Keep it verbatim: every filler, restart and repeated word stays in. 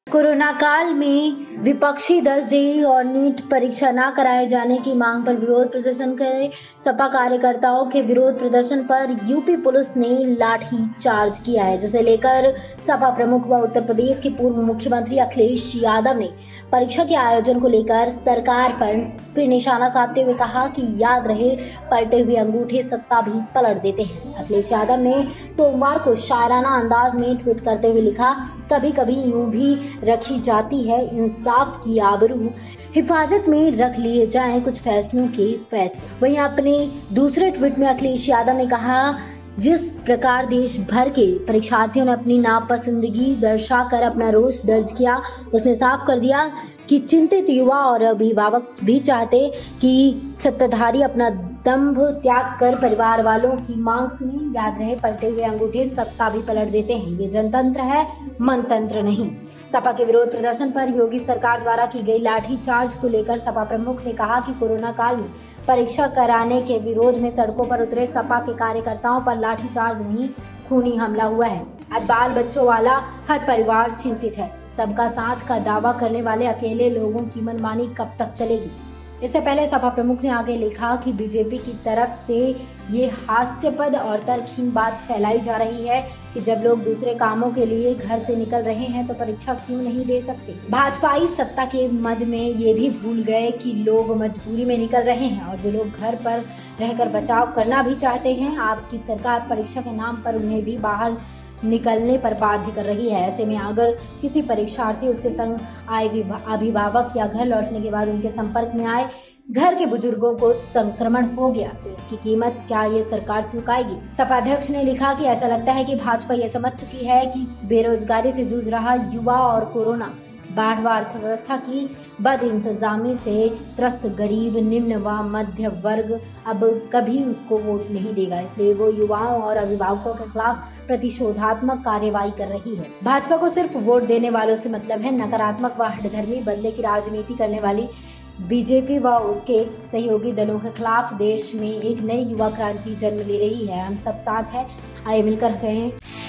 Corona काल में विपक्षी दल जेईई और नीट परीक्षा न कराए जाने की मांग पर विरोध प्रदर्शन करे। सपा कार्यकर्ताओं के विरोध प्रदर्शन पर यूपी पुलिस ने लाठी चार्ज किया है, जिसे लेकर सपा प्रमुख व उत्तर प्रदेश के पूर्व मुख्यमंत्री अखिलेश यादव ने परीक्षा के आयोजन को लेकर सरकार पर फिर निशाना साधते हुए कहा कि याद रहे, पलटे हुए अंगूठे सत्ता भी पलट देते हैं। अखिलेश यादव ने सोमवार को शायराना अंदाज में ट्वीट करते हुए लिखा, कभी कभी यूं भी रखी जाती है इंसाफ की आबरू, हिफाजत में रख लिए जाएं कुछ फैसलों के फैसले। वहीं अपने दूसरे ट्वीट में अखिलेश यादव ने कहा, जिस प्रकार देश भर के परीक्षार्थियों ने अपनी नापसंदगी दर्शाकर अपना रोष दर्ज किया, उसने साफ कर दिया कि चिंतित युवा और अभिभावक भी चाहते कि सत्ताधारी अपना दंभ त्याग कर परिवार वालों की मांग सुने। याद रहे, पलटे हुए अंगूठे सत्ता भी पलट देते हैं। ये जनतंत्र है, मनतंत्र नहीं। सपा के विरोध प्रदर्शन पर योगी सरकार द्वारा की गई लाठी चार्ज को लेकर सपा प्रमुख ने कहा कि कोरोना काल में परीक्षा कराने के विरोध में सड़कों पर उतरे सपा के कार्यकर्ताओं पर लाठीचार्ज नहीं, खूनी हमला हुआ है। आज बाल बच्चों वाला हर परिवार चिंतित है। सबका साथ का दावा करने वाले अकेले लोगों की मनमानी कब तक चलेगी। इससे पहले सपा प्रमुख ने आगे लिखा कि बीजेपी की तरफ से ये हास्यास्पद और तर्कहीन बात फैलाई जा रही है कि जब लोग दूसरे कामों के लिए घर से निकल रहे हैं तो परीक्षा क्यों नहीं दे सकते। भाजपाई सत्ता के मद में ये भी भूल गए कि लोग मजबूरी में निकल रहे हैं और जो लोग घर पर रहकर बचाव करना भी चाहते हैं, आपकी सरकार परीक्षा के नाम पर उन्हें भी बाहर निकलने पर बाध्य कर रही है। ऐसे में अगर किसी परीक्षार्थी, उसके संग आए अभिभावक या घर लौटने के बाद उनके संपर्क में आए घर के बुजुर्गों को संक्रमण हो गया तो इसकी कीमत क्या ये सरकार चुकाएगी। सपा अध्यक्ष ने लिखा कि ऐसा लगता है कि भाजपा ये समझ चुकी है कि बेरोजगारी से जूझ रहा युवा और कोरोना बाढ़ व अर्थव्यवस्था की बद इंतजामी से त्रस्त गरीब, निम्न व मध्य वर्ग अब कभी उसको वोट नहीं देगा। इसलिए वो युवाओं और अभिभावकों के खिलाफ प्रतिशोधात्मक कार्यवाही कर रही है। भाजपा को सिर्फ वोट देने वालों से मतलब है। नकारात्मक व हठधर्मी बदले की राजनीति करने वाली बीजेपी व उसके सहयोगी दलों के खिलाफ देश में एक नई युवा क्रांति जन्म ले रही है। हम सब साथ हैं, आइए मिलकर कहें।